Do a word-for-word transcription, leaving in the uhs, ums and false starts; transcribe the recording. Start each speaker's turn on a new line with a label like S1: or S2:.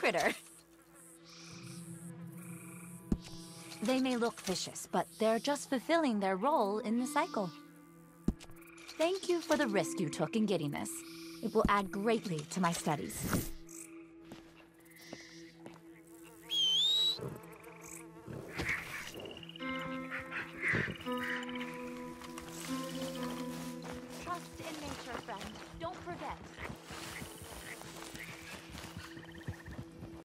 S1: critter. They may look vicious, but they're just fulfilling their role in the cycle. Thank you for the risk you took in getting this. It will add greatly to my studies. Trust in nature, friend. Don't forget.